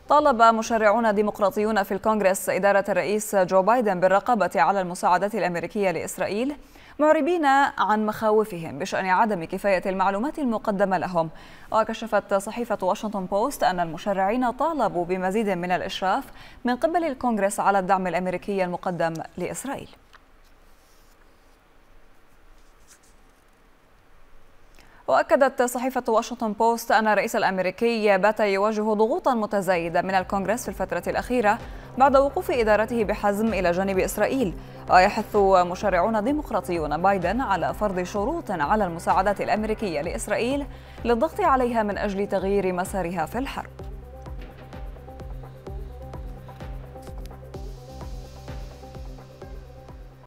طالب مشرعون ديمقراطيون في الكونغرس إدارة الرئيس جو بايدن بالرقابة على المساعدات الأمريكية لإسرائيل، معربين عن مخاوفهم بشأن عدم كفاية المعلومات المقدمة لهم. وكشفت صحيفة واشنطن بوست أن المشرعين طالبوا بمزيد من الإشراف من قبل الكونغرس على الدعم الأمريكي المقدم لإسرائيل. وأكدت صحيفة واشنطن بوست أن الرئيس الأمريكي بات يواجه ضغوطا متزايدة من الكونغرس في الفترة الأخيرة بعد وقوف إدارته بحزم إلى جانب إسرائيل. ويحث مشرعون ديمقراطيون بايدن على فرض شروط على المساعدات الأمريكية لإسرائيل للضغط عليها من أجل تغيير مسارها في الحرب.